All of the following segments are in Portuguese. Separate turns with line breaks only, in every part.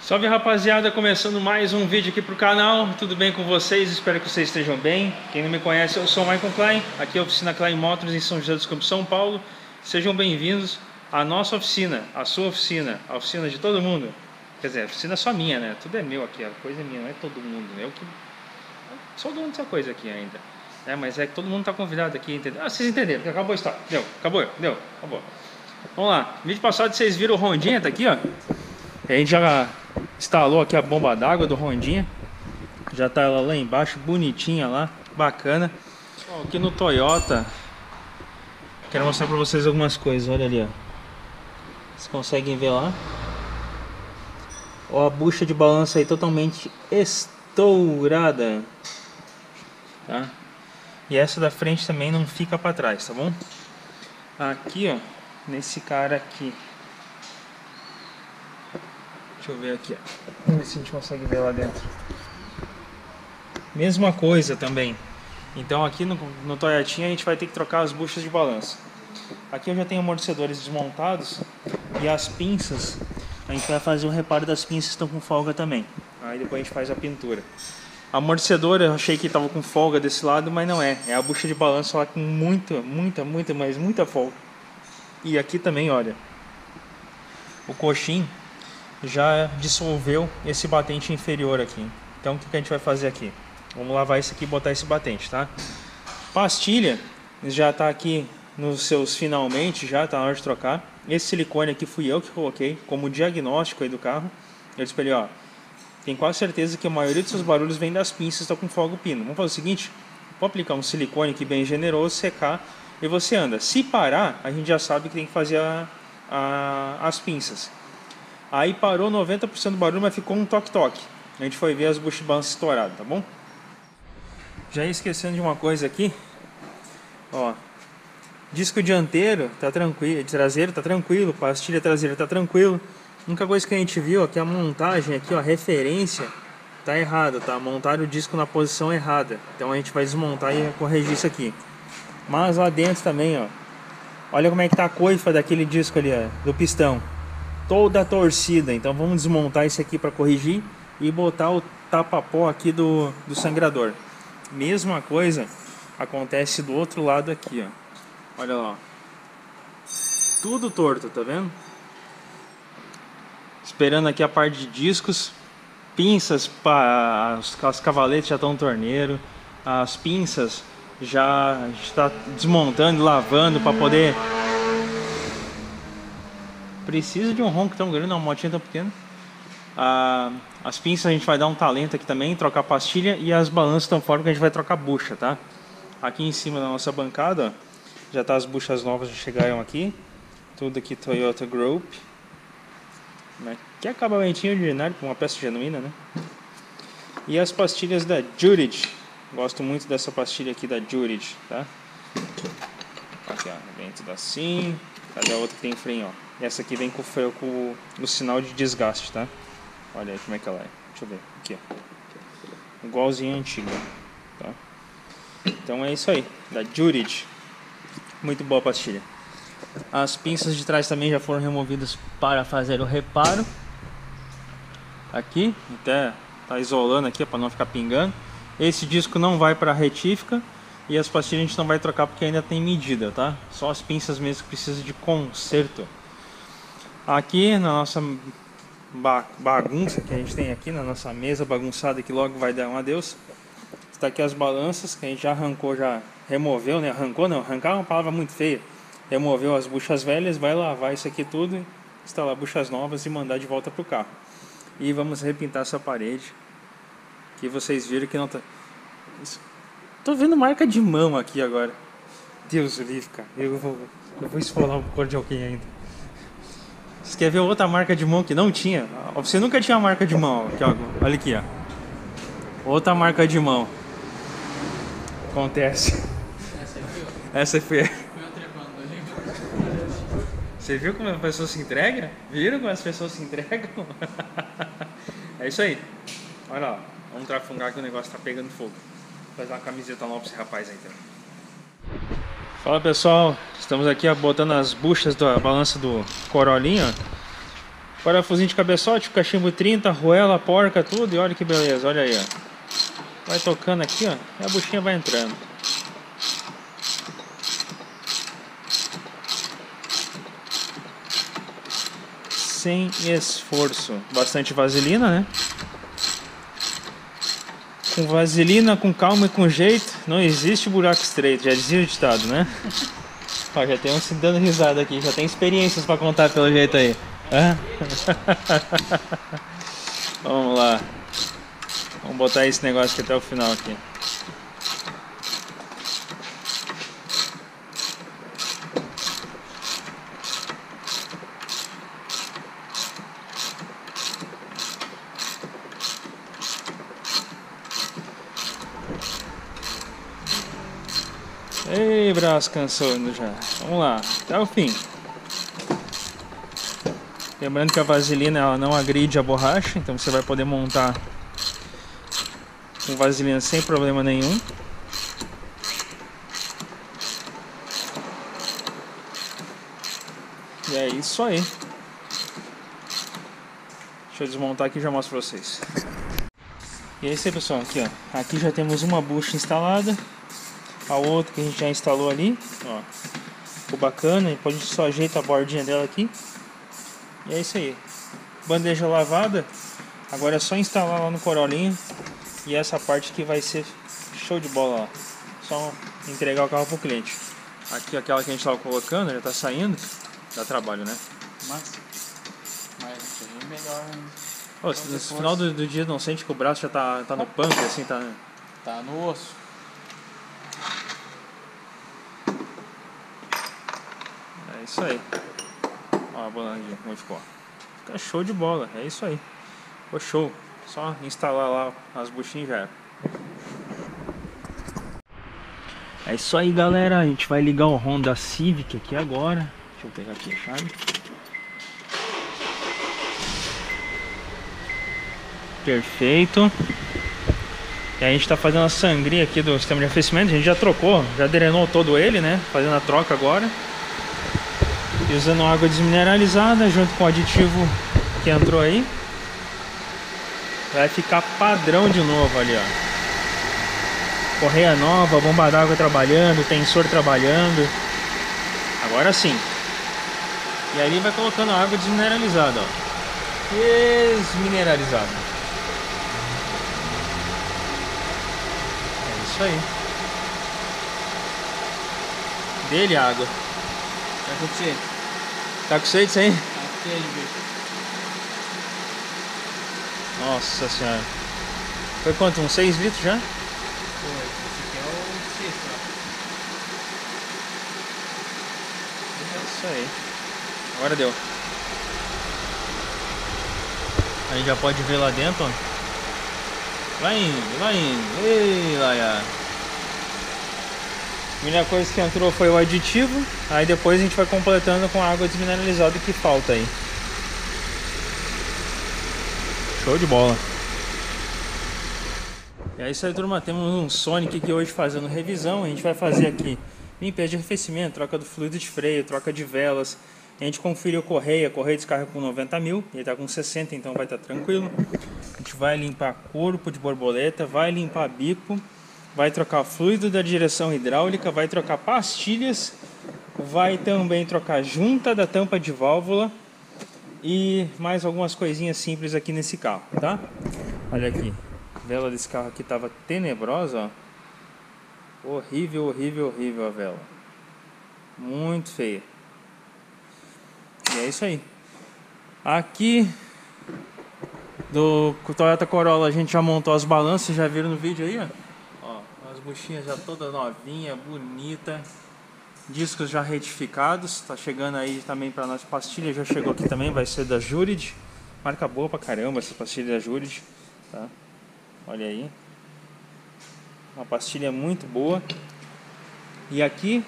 Salve rapaziada, começando mais um vídeo aqui pro canal. Tudo bem com vocês? Espero que vocês estejam bem. Quem não me conhece, eu sou o Michael Klein. Aqui é a oficina Klein Motors em São José dos Campos, São Paulo. Sejam bem-vindos à nossa oficina, a sua oficina, a oficina de todo mundo. Quer dizer, a oficina é só minha, né? Tudo é meu aqui, a coisa é minha, não é todo mundo. Eu que sou dono dessa coisa aqui ainda. Mas é que todo mundo tá convidado aqui, entendeu? Ah, vocês entenderam, acabou a história. Acabou. Vamos lá. No vídeo passado vocês viram o Rondinha, tá aqui, ó. A gente já instalou aqui a bomba d'água do Rondinha. Já tá ela lá embaixo, bonitinha lá, bacana. Aqui no Toyota, quero mostrar pra vocês algumas coisas, olha ali, ó. Vocês conseguem ver lá? Ó, a bucha de balanço aí totalmente estourada, tá? E essa da frente também não fica pra trás, tá bom? Aqui, ó, nesse cara aqui, deixa eu ver aqui, ó. Vamos ver se a gente consegue ver lá dentro. Mesma coisa também. Então aqui no Toyotinha a gente vai ter que trocar as buchas de balanço. Aqui eu já tenho amortecedores desmontados. E as pinças, a gente vai fazer o reparo das pinças que estão com folga também. Aí depois a gente faz a pintura. A amortecedora eu achei que estava com folga desse lado, mas não é. É a bucha de balanço lá com muita folga. E aqui também, olha, o coxim já dissolveu esse batente inferior aqui. Então o que a gente vai fazer aqui? Vamos lavar isso aqui e botar esse batente, tá? Pastilha já tá aqui nos seus finalmente, já tá na hora de trocar. Esse silicone aqui fui eu que coloquei como diagnóstico aí do carro. Eu espelhei, ó, tem quase certeza que a maioria dos seus barulhos vem das pinças, estão com folga o pino. Vamos fazer o seguinte, vou aplicar um silicone aqui bem generoso, secar e você anda. Se parar, a gente já sabe que tem que fazer as pinças. Aí parou 90% do barulho, mas ficou um toque-toque. A gente foi ver as buchas de balanço estouradas, tá bom? Já ia esquecendo de uma coisa aqui. Ó, disco dianteiro tá tranquilo, traseiro tá tranquilo, pastilha traseira tá tranquilo. A única coisa que a gente viu aqui, a montagem aqui, ó, a referência tá errada, tá? Montaram o disco na posição errada. Então a gente vai desmontar e corrigir isso aqui. Mas lá dentro também, ó, olha como é que tá a coifa daquele disco ali, ó, do pistão. Toda torcida. Então vamos desmontar isso aqui para corrigir e botar o tapa-pó aqui do sangrador. Mesma coisa acontece do outro lado aqui, ó. Olha lá, ó. Tudo torto, tá vendo? Esperando aqui a parte de discos, pinças, as cavaletes já estão no torneiro, as pinças já está desmontando, lavando para poder. Precisa de um ronco tão grande, uma motinha tão pequena. As pinças a gente vai dar um talento aqui também, trocar pastilha, e as balanças estão fora que a gente vai trocar bucha, tá? Aqui em cima da nossa bancada, ó, já tá as buchas novas, já chegaram aqui. Tudo aqui Toyota Group, né? Que é acabamentinho ordinário, com uma peça genuína, né? E as pastilhas da Jurid. Gosto muito dessa pastilha aqui da Jurid, tá? Aqui, ó, dentro assim. Cadê a outra que tem freio, ó? Essa aqui vem com o sinal de desgaste, tá? Olha aí como é que ela é. Deixa eu ver. Aqui, ó. Igualzinho a antiga, tá? Então é isso aí, da Jurid. Muito boa a pastilha. As pinças de trás também já foram removidas para fazer o reparo. Aqui, até tá isolando aqui para não ficar pingando. Esse disco não vai para retífica. E as pastilhas a gente não vai trocar porque ainda tem medida, tá? Só as pinças mesmo que precisam de conserto. Aqui na nossa bagunça que a gente tem aqui, na nossa mesa bagunçada que logo vai dar um adeus, está aqui as balanças que a gente já arrancou, já removeu, né? Arrancou não, arrancar é uma palavra muito feia. Removeu as buchas velhas, vai lavar isso aqui tudo, instalar buchas novas e mandar de volta pro carro. E vamos repintar essa parede, que vocês viram que não tá... Tô vendo marca de mão aqui agora. Deus do livre, cara. Eu vou esfolar o cor de alguém ainda. Você quer ver outra marca de mão que não tinha? Você nunca tinha marca de mão. Aqui, ó. Olha aqui, ó. Outra marca de mão. Acontece. Essa foi. Você viu como a pessoa se entrega? Viram como as pessoas se entregam? É isso aí. Olha lá. Vamos trafungar que o negócio tá pegando fogo. Vou fazer uma camiseta nova pra esse rapaz aí também. Fala pessoal, estamos aqui botando as buchas da balança do Corolinha. Parafusinho de cabeçote, cachimbo 30, arruela, porca, tudo. E olha que beleza, olha aí, ó. Vai tocando aqui, ó, e a buchinha vai entrando. Sem esforço. Bastante vaselina, né? Com vaselina, com calma e com jeito, não existe buraco estreito. Já dizia o ditado, né? Ó, já tem um se dando risada aqui. Já tem experiências pra contar pelo jeito aí. Vamos lá. Vamos botar esse negócio aqui até o final aqui. Ei, braço cansando já. Vamos lá, até o fim. Lembrando que a vaselina ela não agride a borracha, então você vai poder montar com vaselina sem problema nenhum. E é isso aí. Deixa eu desmontar aqui e já mostro pra vocês. E é isso aí, pessoal, aqui ó. Aqui já temos uma bucha instalada. A outra que a gente já instalou ali, ó. Ficou bacana, a gente só ajeita a bordinha dela aqui. E é isso aí. Bandeja lavada. Agora é só instalar lá no Corolinha. E essa parte aqui vai ser show de bola lá. Só entregar o carro pro cliente. Aqui aquela que a gente tava colocando, já tá saindo. Dá trabalho, né?
Mas é melhor.
Oh, no final do dia não sente que o braço já tá no pump, assim, tá...
Tá no osso.
É isso aí. Ó a bolanjinha como ficou. Fica show de bola, é isso aí. Ficou show. Só instalar lá as buchinhas já era. É isso aí, galera. A gente vai ligar o Honda Civic aqui agora. Deixa eu pegar aqui a chave. Perfeito. E a gente tá fazendo a sangria aqui do sistema de aquecimento. A gente já trocou, já drenou todo ele, né? Fazendo a troca agora. E usando água desmineralizada junto com o aditivo que entrou aí. Vai ficar padrão de novo ali, ó. Correia nova, bomba d'água trabalhando, tensor trabalhando. Agora sim. E ali vai colocando a água desmineralizada, ó. Desmineralizada. É isso aí. Dele água.
Tá com sede?
Tá com sede isso aí?
Tá com sede, bicho.
Nossa senhora. Foi quanto? Uns 6 litros já?
Foi. Esse aqui é o sexto, ó.
É isso aí. Agora deu. Aí já pode ver lá dentro, ó. Vai indo, vai indo. Ei, Laia. A primeira coisa que entrou foi o aditivo. Aí depois a gente vai completando com a água desmineralizada que falta aí. Show de bola. E é isso aí, turma. Temos um Sonic aqui hoje fazendo revisão. A gente vai fazer aqui limpeza de arrefecimento, troca do fluido de freio, troca de velas. A gente conferiu a correia descarga com 90 mil. Ele está com 60, então vai estar tranquilo. A gente vai limpar corpo de borboleta, vai limpar bico, vai trocar fluido da direção hidráulica, vai trocar pastilhas, vai também trocar junta da tampa de válvula. E mais algumas coisinhas simples aqui nesse carro, tá? Olha aqui, a vela desse carro aqui tava tenebrosa, ó. Horrível, horrível, horrível a vela. Muito feia. E é isso aí. Aqui do Toyota Corolla a gente já montou as balanças, já viram no vídeo aí, ó. As buchinhas já toda novinha, bonita. Discos já retificados, tá chegando aí também para nós. Pastilha já chegou aqui também, vai ser da Jurid. Marca boa pra caramba essa pastilha da Jurid, tá? Olha aí. Uma pastilha muito boa. E aqui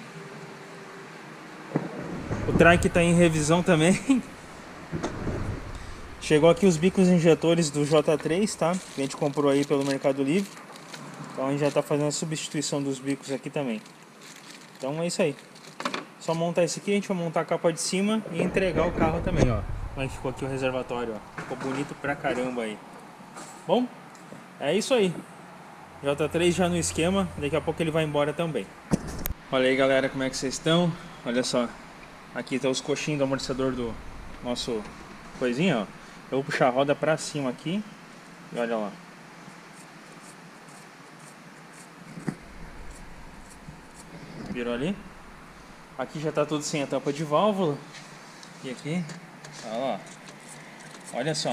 o trike tá em revisão também. Chegou aqui os bicos injetores do J3, tá? Que a gente comprou aí pelo Mercado Livre. Então a gente já tá fazendo a substituição dos bicos aqui também. Então é isso aí. Só montar esse aqui, a gente vai montar a capa de cima e entregar o carro também, ó. Como é que ficou aqui o reservatório, ó. Ficou bonito pra caramba aí. Bom, é isso aí. J3 já no esquema, daqui a pouco ele vai embora também. Olha aí, galera, como é que vocês estão? Olha só, aqui tá os coxinhos do amortecedor do nosso coisinha, ó. Eu vou puxar a roda pra cima aqui e olha lá. Virou ali? Aqui já tá tudo sem a tampa de válvula. E aqui, olha lá. Olha só.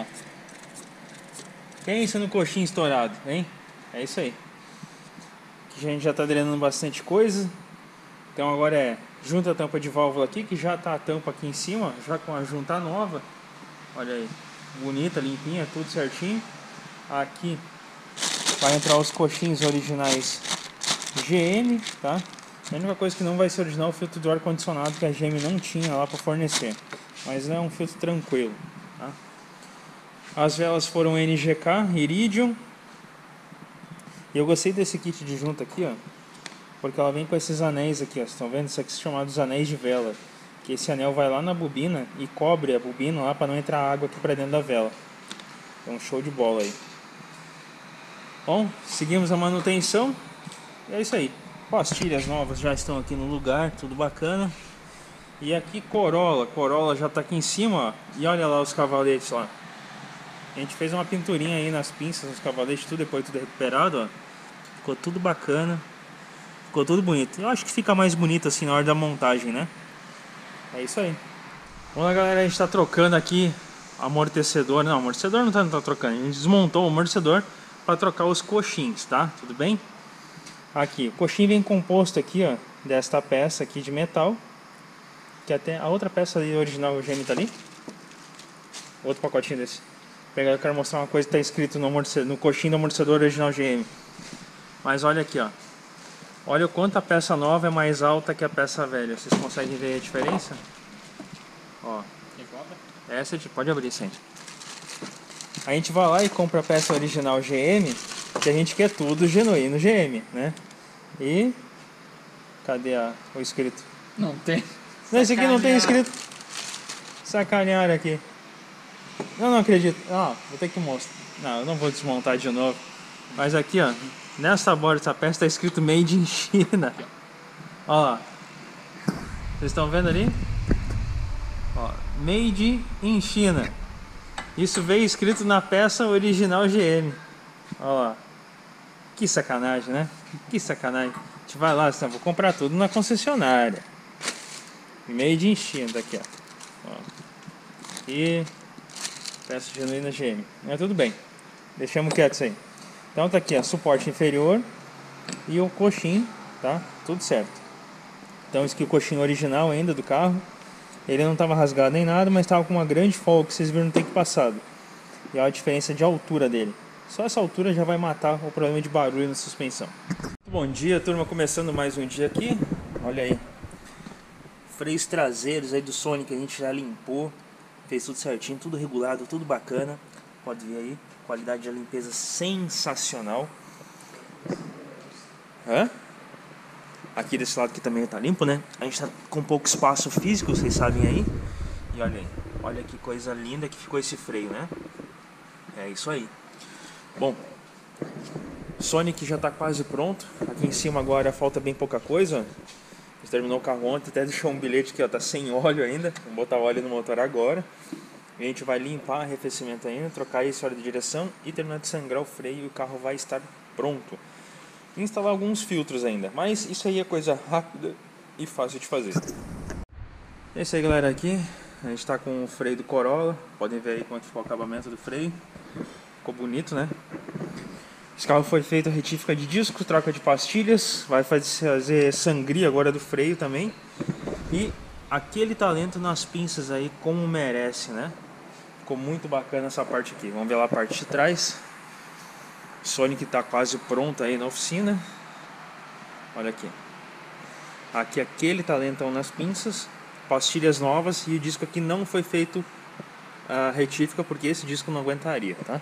Pensa no coxinho estourado, hein? É isso aí. Aqui a gente já tá drenando bastante coisa. Então agora junta a tampa de válvula aqui, que já tá a tampa aqui em cima, já com a junta nova. Olha aí, bonita, limpinha, tudo certinho. Aqui vai entrar os coxinhos originais GM, tá? A única coisa que não vai ser original é o filtro do ar-condicionado, que a GM não tinha lá para fornecer. Mas é um filtro tranquilo, tá? As velas foram NGK, Iridium. E eu gostei desse kit de junta aqui, ó. Porque ela vem com esses anéis aqui, ó. Vocês estão vendo? Isso aqui se chamados anéis de vela. Que esse anel vai lá na bobina e cobre a bobina lá para não entrar água aqui para dentro da vela. Então show de bola aí. Bom, seguimos a manutenção. E é isso aí. Pastilhas novas já estão aqui no lugar, tudo bacana. E aqui Corolla já está aqui em cima, ó. E olha lá os cavaletes lá. A gente fez uma pinturinha aí nas pinças, nos cavaletes, tudo depois tudo recuperado, ó. Ficou tudo bacana. Ficou tudo bonito. Eu acho que fica mais bonito assim na hora da montagem, né? É isso aí. Bom, galera, a gente está trocando aqui amortecedor. Não, amortecedor não tá trocando. A gente desmontou o amortecedor para trocar os coxins, tá? Tudo bem? Aqui, o coxinho vem composto aqui, ó, desta peça aqui de metal. Que até a outra peça ali original GM tá ali. Outro pacotinho desse. Pegar, eu quero mostrar uma coisa que tá escrito no coxinho do amortecedor original GM. Mas olha aqui, ó. Olha o quanto a peça nova é mais alta que a peça velha. Vocês conseguem ver a diferença? Ó. Essa pode abrir sempre. A gente vai lá e compra a peça original GM, que a gente quer tudo genuíno GM, né? E cadê o escrito?
Não tem.
Não, esse aqui não tem escrito. Sacanearam aqui. Eu não acredito. Vou ter que mostrar. Não, eu não vou desmontar de novo. Mas aqui, ó, nessa borda dessa peça tá escrito Made in China. Ó lá. Vocês estão vendo ali? Ó, Made in China. Isso veio escrito na peça original GM. Ó lá. Que sacanagem, né? Que sacanagem. A gente vai lá, então, vou comprar tudo na concessionária. Made in China, daqui, ó. E peça genuína GM. Mas tudo bem. Deixamos quieto isso aí. Então tá aqui, ó, suporte inferior e o coxinho, tá? Tudo certo. Então isso aqui é o coxinho original ainda do carro. Ele não estava rasgado nem nada, mas estava com uma grande folga que vocês viram no take passado. E olha a diferença de altura dele. Só essa altura já vai matar o problema de barulho na suspensão. Bom dia, turma, começando mais um dia aqui. Olha aí. Freios traseiros aí do Sonic a gente já limpou. Fez tudo certinho, tudo regulado, tudo bacana. Pode ver aí, qualidade de limpeza sensacional. Aqui desse lado aqui também tá limpo, né? A gente tá com pouco espaço físico, vocês sabem aí. E olha aí, olha que coisa linda que ficou esse freio, né? É isso aí. Bom, Sonic já tá quase pronto. Aqui em cima agora falta bem pouca coisa. A gente terminou o carro ontem, até deixou um bilhete aqui, ó, tá sem óleo ainda. Vamos botar óleo no motor agora. E a gente vai limpar o arrefecimento ainda, trocar esse óleo de direção e terminar de sangrar o freio e o carro vai estar pronto. E instalar alguns filtros ainda, mas isso aí é coisa rápida e fácil de fazer. É isso aí, galera, aqui a gente está com o freio do Corolla. Podem ver aí como ficou o acabamento do freio. Ficou bonito, né? Esse carro foi feito a retífica de disco, troca de pastilhas. Vai fazer sangria agora do freio também. E aquele talento nas pinças aí como merece, né? Ficou muito bacana essa parte aqui. Vamos ver lá a parte de trás. Sonic está quase pronto aí na oficina. Olha aqui. Aqui aquele talentão nas pinças. Pastilhas novas. E o disco aqui não foi feito a retífica porque esse disco não aguentaria, tá?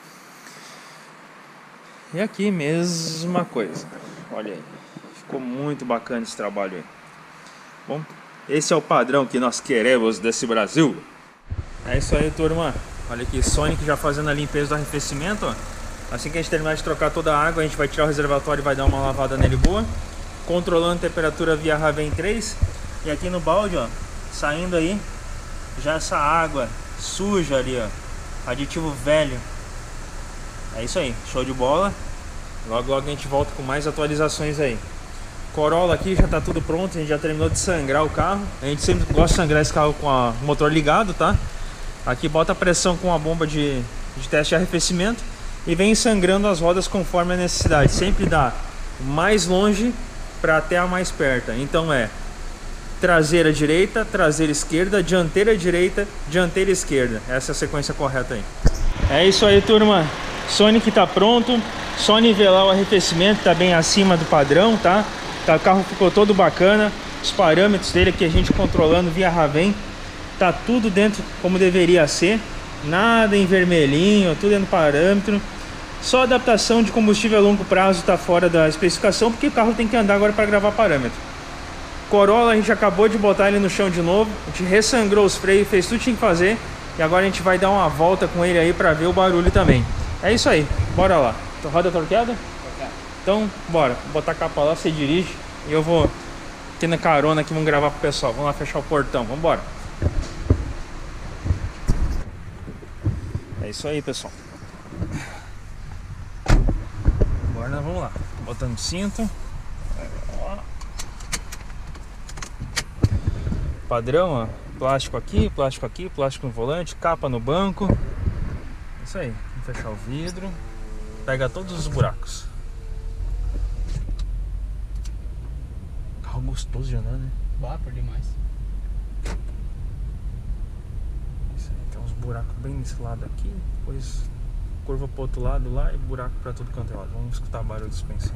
E aqui mesma coisa. Olha aí. Ficou muito bacana esse trabalho aí. Bom, esse é o padrão que nós queremos desse Brasil. É isso aí, turma. Olha aqui, Sonic já fazendo a limpeza do arrefecimento, ó. Assim que a gente terminar de trocar toda a água, a gente vai tirar o reservatório e vai dar uma lavada nele boa. Controlando a temperatura via Raven 3. E aqui no balde, ó, saindo aí já essa água suja ali, ó. Aditivo velho. É isso aí, show de bola. Logo logo a gente volta com mais atualizações aí. Corolla aqui já tá tudo pronto, a gente já terminou de sangrar o carro. A gente sempre gosta de sangrar esse carro com o motor ligado, tá? Aqui bota a pressão com a bomba de teste de arrefecimento e vem sangrando as rodas conforme a necessidade. Sempre dá mais longe para até a mais perto. Então é traseira direita, traseira esquerda, dianteira direita, dianteira esquerda. Essa é a sequência correta aí. É isso aí, turma. Sonic tá pronto. Só nivelar o arrefecimento, tá bem acima do padrão, tá? O carro ficou todo bacana. Os parâmetros dele aqui a gente controlando via Raven. Tá tudo dentro como deveria ser. Nada em vermelhinho, tudo dentro do parâmetro. Só adaptação de combustível a longo prazo tá fora da especificação, porque o carro tem que andar agora para gravar parâmetro. Corolla a gente acabou de botar ele no chão de novo. A gente ressangrou os freios, fez tudo que tinha que fazer. E agora a gente vai dar uma volta com ele aí para ver o barulho também. É isso aí, bora lá. Roda torqueada? Então, bora. Vou botar a capa lá, você dirige. E eu vou ter na carona aqui, vamos gravar pro pessoal. Vamos lá fechar o portão, vamos embora. É isso aí, pessoal. Agora nós vamos lá. Botando cinto. Padrão, ó. Plástico aqui, plástico no volante, capa no banco. É isso aí. Vamos fechar o vidro. Pega todos os buracos. Carro gostoso de andar, né?
Vapor demais.
Isso aí, tem uns buracos bem nesse lado aqui. Depois curva pro outro lado lá e buraco pra tudo quanto é lado. Vamos escutar barulho de suspensão.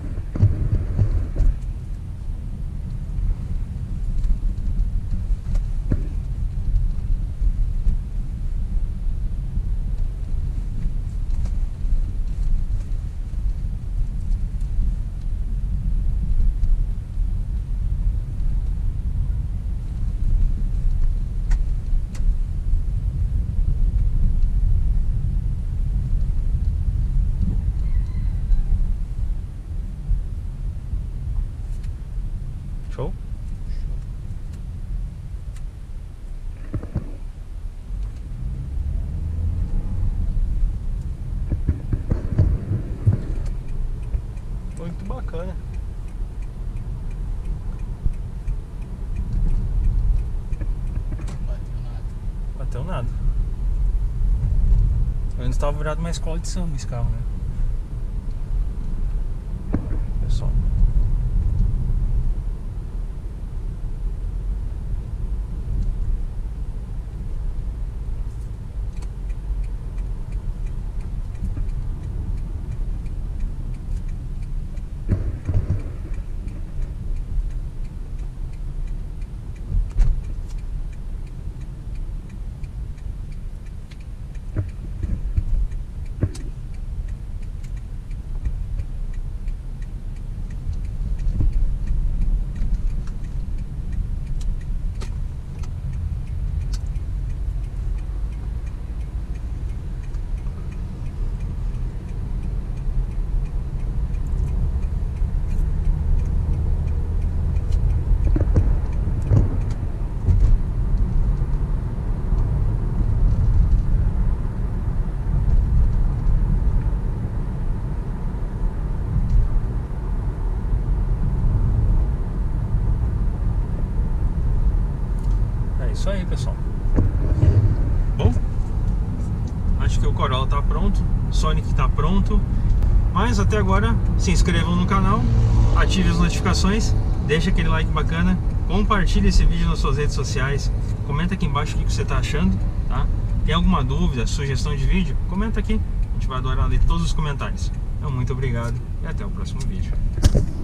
Show? Muito bacana. Bateu nada. Eu ainda estava virado uma escola de samba esse carro, né? Pessoal. Isso aí, pessoal. Bom, acho que o Corolla tá pronto, o Sonic tá pronto. Mas até agora, se inscrevam no canal, ative as notificações, deixa aquele like bacana, compartilhe esse vídeo nas suas redes sociais, comenta aqui embaixo o que você tá achando, tá? Tem alguma dúvida, sugestão de vídeo? Comenta aqui, a gente vai adorar ler todos os comentários. Então, muito obrigado e até o próximo vídeo.